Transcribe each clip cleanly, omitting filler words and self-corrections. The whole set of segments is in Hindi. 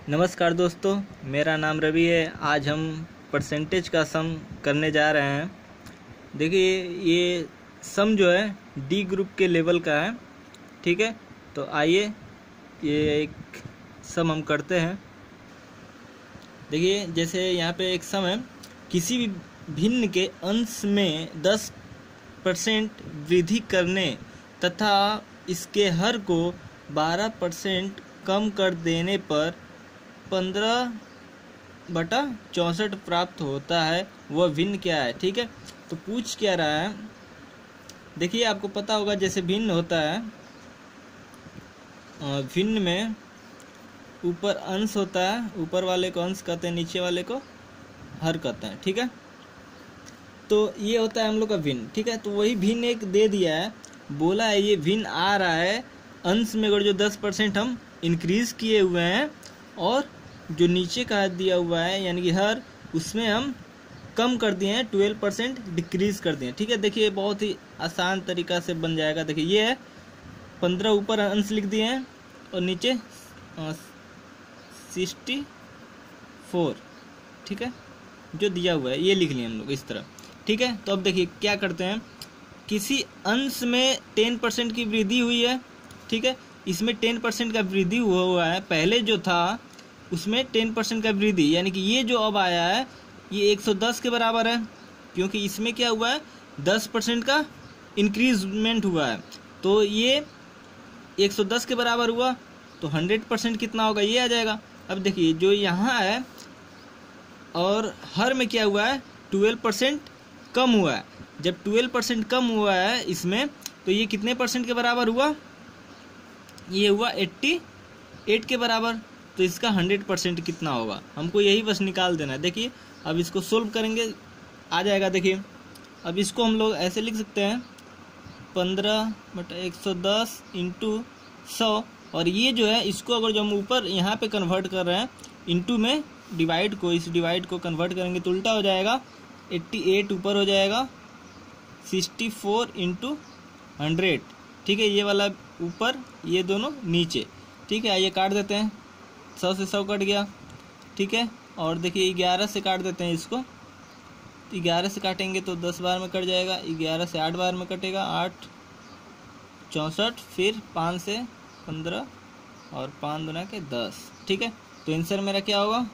नमस्कार दोस्तों, मेरा नाम रवि है। आज हम परसेंटेज का सम करने जा रहे हैं। देखिए, ये सम जो है डी ग्रुप के लेवल का है। ठीक है, तो आइए ये एक सम हम करते हैं। देखिए, जैसे यहाँ पे एक सम है, किसी भी भिन्न के अंश में 10% वृद्धि करने तथा इसके हर को 12% कम कर देने पर 15/64 प्राप्त होता है। वह भिन्न क्या है? ठीक है, तो पूछ क्या रहा है। देखिए, आपको पता होगा जैसे भिन्न होता है, भिन्न में ऊपर अंश होता है, ऊपर वाले को अंश कहते हैं, नीचे वाले को हर कहते हैं। ठीक है, तो ये होता है हम लोग का भिन्न। ठीक है, तो वही भिन्न एक दे दिया है, बोला है ये भिन्न आ रहा है अंश में अगर जो 10% हम इंक्रीज किए हुए हैं और जो नीचे का दिया हुआ है यानी कि हर, उसमें हम कम कर दिए हैं, 12% डिक्रीज कर दिए हैं। ठीक है, देखिए बहुत ही आसान तरीका से बन जाएगा। देखिए ये है 15 ऊपर अंश लिख दिए हैं और नीचे 64। ठीक है, जो दिया हुआ है ये लिख लिए हम लोग इस तरह। ठीक है, तो अब देखिए क्या करते हैं। किसी अंश में 10% की वृद्धि हुई है। ठीक है, इसमें 10% का वृद्धि हुआ है। पहले जो था उसमें 10% का वृद्धि, यानी कि ये जो अब आया है ये 110 के बराबर है, क्योंकि इसमें क्या हुआ है 10% का इंक्रीजमेंट हुआ है। तो ये 110 के बराबर हुआ, तो 100% कितना होगा ये आ जाएगा। अब देखिए जो यहाँ है और हर में क्या हुआ है 12% कम हुआ है। जब 12% कम हुआ है इसमें, तो ये कितने परसेंट के बराबर हुआ? ये हुआ 88 के बराबर। तो इसका 100% कितना होगा, हमको यही बस निकाल देना है। देखिए अब इसको सोल्व करेंगे, आ जाएगा। देखिए अब इसको हम लोग ऐसे लिख सकते हैं 15/110 × 100, और ये जो है इसको अगर जो हम ऊपर यहाँ पे कन्वर्ट कर रहे हैं इंटू में डिवाइड को, इस डिवाइड को कन्वर्ट करेंगे तो उल्टा हो जाएगा। 88 ऊपर हो जाएगा, 64 × 100। ठीक है, ये वाला ऊपर, ये दोनों नीचे। ठीक है, आइए काट देते हैं। 100 से 100 कट गया। ठीक है, और देखिए 11 से काट देते हैं इसको। 11 से काटेंगे तो 10 बार में कट जाएगा। 11 से 8 बार में कटेगा, 8 64, फिर 5 से 15 और 5 दूना के 10। ठीक है, तो आंसर मेरा क्या होगा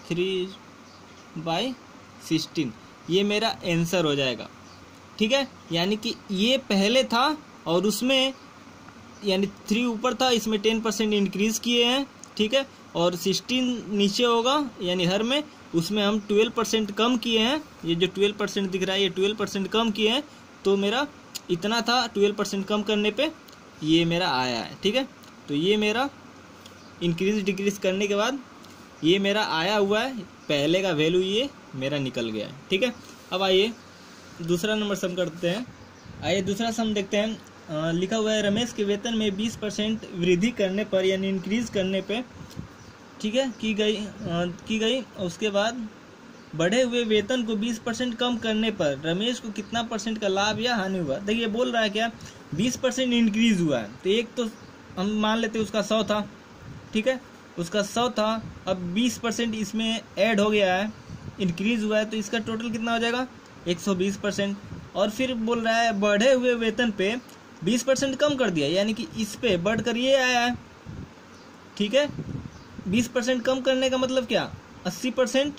3/16। ये मेरा आंसर हो जाएगा। ठीक है, यानी कि ये पहले था और उसमें यानी 3 ऊपर था, इसमें 10% इंक्रीज किए हैं। ठीक है, और 16 नीचे होगा यानी हर में, उसमें हम 12% कम किए हैं। ये जो 12% दिख रहा है ये 12% कम किए हैं, तो मेरा इतना था। 12% कम करने पे ये मेरा आया है। ठीक है, तो ये मेरा इंक्रीज डिक्रीज करने के बाद ये मेरा आया हुआ है, पहले का वैल्यू ये मेरा निकल गया है। ठीक है, अब आइए दूसरा नंबर सम करते हैं। आइए दूसरा सम देखते हैं। लिखा हुआ है रमेश के वेतन में 20% वृद्धि करने पर यानी इंक्रीज करने पे, ठीक है, की गई। उसके बाद बढ़े हुए वेतन को 20% कम करने पर रमेश को कितना परसेंट का लाभ या हानि हुआ। देखिए बोल रहा है क्या 20% इंक्रीज हुआ है, तो एक तो हम मान लेते हैं उसका 100 था। ठीक है, उसका 100 था, अब 20% इसमें ऐड हो गया है, इंक्रीज हुआ है, तो इसका टोटल कितना हो जाएगा 120%। और फिर बोल रहा है बढ़े हुए वेतन पे 20% कम कर दिया, यानी कि इस पे बढ़कर ये आया है। ठीक है, 20% कम करने का मतलब क्या 80%।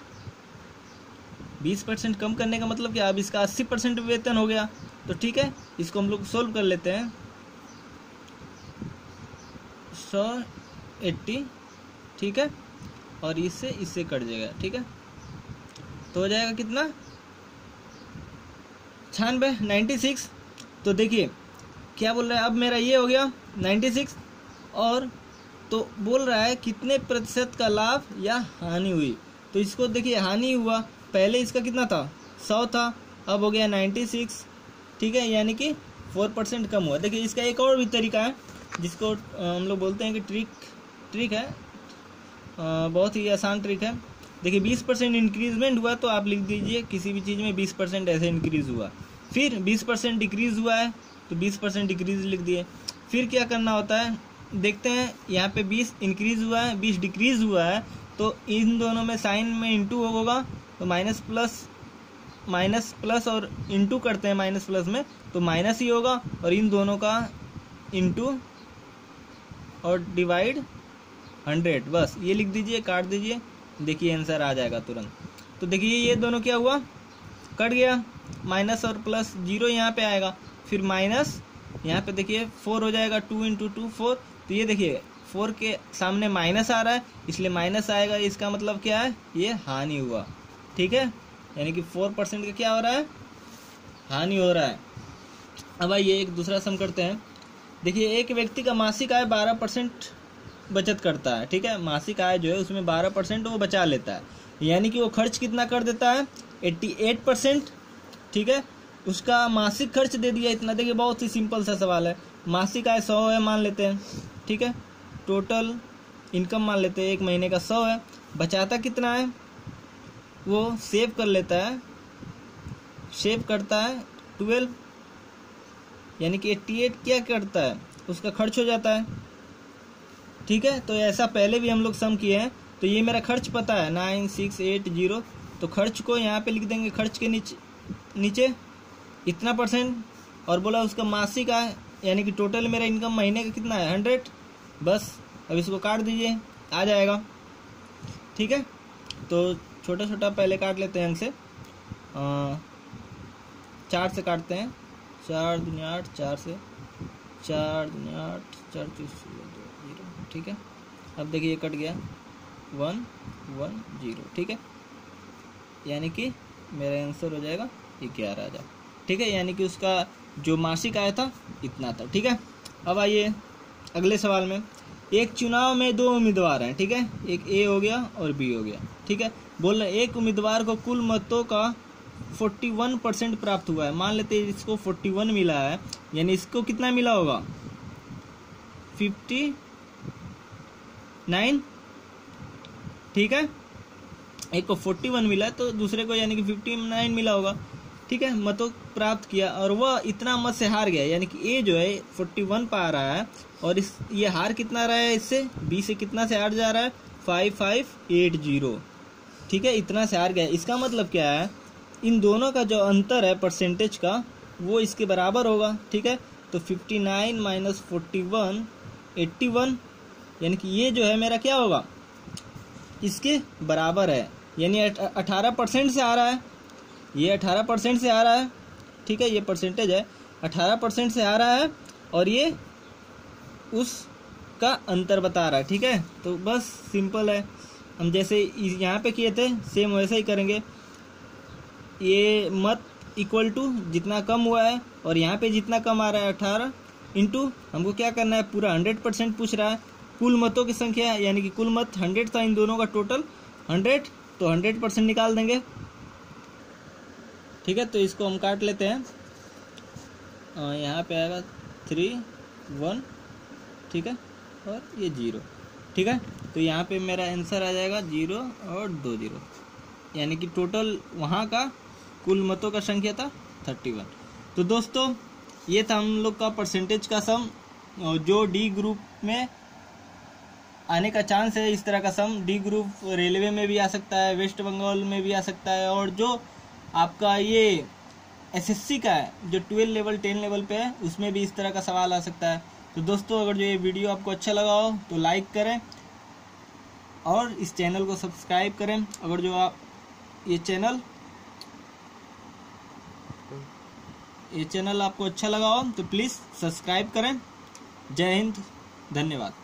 20% कम करने का मतलब क्या, अब इसका 80% वेतन हो गया। तो ठीक है, इसको हम लोग सोल्व कर लेते हैं। 180, ठीक है, और इससे कट जाएगा। ठीक है, तो हो जाएगा कितना 96। तो देखिए क्या बोल रहा है, अब मेरा ये हो गया 96, और तो बोल रहा है कितने प्रतिशत का लाभ या हानि हुई। तो इसको देखिए हानि हुआ, पहले इसका कितना था 100 था, अब हो गया 96। ठीक है, यानी कि 4% कम हुआ। देखिए इसका एक और भी तरीका है जिसको हम लोग बोलते हैं कि ट्रिक है, बहुत ही आसान ट्रिक है। देखिए 20% इंक्रीजमेंट हुआ तो आप लिख दीजिए किसी भी चीज़ में 20% ऐसे इंक्रीज हुआ। फिर 20% डिक्रीज हुआ है तो 20% डिक्रीज लिख दिए। फिर क्या करना होता है, देखते हैं यहाँ पे 20 इंक्रीज हुआ है, 20 डिक्रीज हुआ है, तो इन दोनों में साइन में इंटू होगा, तो माइनस प्लस और इंटू करते हैं माइनस प्लस में, तो माइनस ही होगा, और इन दोनों का इंटू और डिवाइड 100, बस ये लिख दीजिए, काट दीजिए, देखिए आंसर आ जाएगा तुरंत। तो देखिए ये दोनों क्या हुआ, कट गया, माइनस और प्लस 0 यहाँ पे आएगा, फिर माइनस यहाँ पे देखिए 4 हो जाएगा, 2 × 2 4, तो ये देखिए 4 के सामने माइनस आ रहा है, इसलिए माइनस आएगा, इसका मतलब क्या है, ये हानि हुआ, ठीक है, यानी कि 4% का क्या हो रहा है, हानि हो रहा है। अब आइए एक दूसरा सम करते हैं। देखिए एक व्यक्ति का मासिक आय 12% बचत करता है, ठीक है, मासिक आय जो है उसमें 12% वो बचा लेता है, यानी कि वो खर्च कितना कर देता है, 88%, ठीक है, उसका मासिक खर्च दे दिया इतना। देखिए बहुत ही सिंपल सा सवाल है, मासिक आय 100 है मान लेते हैं, ठीक है, टोटल इनकम मान लेते हैं 1 महीने का 100 है, बचाता कितना है, वो सेव कर लेता है, सेव करता है 12, यानी कि 88 क्या करता है, उसका खर्च हो जाता है, ठीक है। तो ऐसा पहले भी हम लोग सम किए हैं, तो ये मेरा खर्च पता है 9680, तो खर्च को यहाँ पे लिख देंगे, खर्च के नीचे इतना %, और बोला उसका मासिक आय, यानी कि टोटल मेरा इनकम महीने का कितना है 100, बस अब इसको काट दीजिए, आ जाएगा, ठीक है। तो छोटा छोटा पहले काट लेते हैं अंक से, 4 से काटते हैं, 4 दूनी 8, 4 से 4 दूनी 8, 4 0, ठीक है। अब देखिए ये कट गया 1 1 0, ठीक है, यानी कि मेरा आंसर हो जाएगा 11,000, ठीक है, यानी कि उसका जो मासिक आय था इतना था, ठीक है। अब आइए अगले सवाल में, एक चुनाव में 2 उम्मीदवार हैं, ठीक है, एक ए हो गया और बी हो गया, ठीक है, बोल रहे एक उम्मीदवार को कुल मतों का 41% प्राप्त हुआ है, मान लेते हैं इसको 41 मिला है, यानी इसको कितना मिला होगा 59, ठीक है, एक को 41 मिला तो दूसरे को यानी कि 59 मिला होगा, ठीक है, मतों प्राप्त किया, और वह इतना मत से हार गया, यानी कि ए जो है 41 पा रहा है, और इस ये हार कितना रहा है इससे, बी से कितना से हार जा रहा है 5580, ठीक है, इतना से हार गया। इसका मतलब क्या है, इन दोनों का जो अंतर है परसेंटेज का वो इसके बराबर होगा, ठीक है, तो 59 - 41 81, यानी कि ये जो है मेरा क्या होगा, इसके बराबर है, यानी 18% से आ रहा है, ये 18% से आ रहा है, ठीक है, ये परसेंटेज है 18% से आ रहा है, और ये उसका अंतर बता रहा है, ठीक है। तो बस सिंपल है, हम जैसे यहाँ पे किए थे सेम वैसे ही करेंगे, ये मत इक्वल टू जितना कम हुआ है और यहाँ पे जितना कम आ रहा है 18 इंटू हमको क्या करना है, पूरा 100% पूछ रहा है, कुल मतों की संख्या, यानी कि कुल मत 100 था, इन दोनों का टोटल 100, तो 100% निकाल देंगे, ठीक है। तो इसको हम काट लेते हैं, यहाँ पे आएगा 3 1, ठीक है, और ये 0, ठीक है, तो यहाँ पे मेरा आंसर आ जाएगा 0 और 2 0, यानी कि टोटल वहाँ का कुल मतों का संख्या था 31। तो दोस्तों ये था हम लोग का परसेंटेज का सम, जो डी ग्रुप में आने का चांस है, इस तरह का सम डी ग्रुप रेलवे में भी आ सकता है, वेस्ट बंगाल में भी आ सकता है, और जो आपका ये एसएससी का है जो 12 लेवल 10 लेवल पे है उसमें भी इस तरह का सवाल आ सकता है। तो दोस्तों अगर जो ये वीडियो आपको अच्छा लगा हो तो लाइक करें और इस चैनल को सब्सक्राइब करें। अगर जो आप ये चैनल आपको अच्छा लगा हो तो प्लीज़ सब्सक्राइब करें। जय हिंद, धन्यवाद।